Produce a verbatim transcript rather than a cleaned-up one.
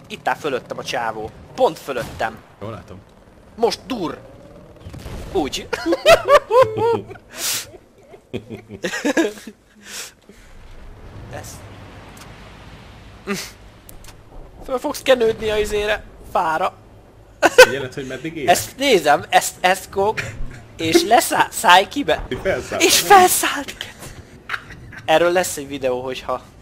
Itt áll fölöttem a csávó. Pont fölöttem. Jól látom. Most dur! Úgy. Ez. Föl fogsz kenődni a izére. Fára. Figyeled, hogy meddig ér? Ezt nézem, ezt, ezt kok. És leszáll, szállj ki be. Felszállt. És felszállt. Erről lesz egy videó, hogyha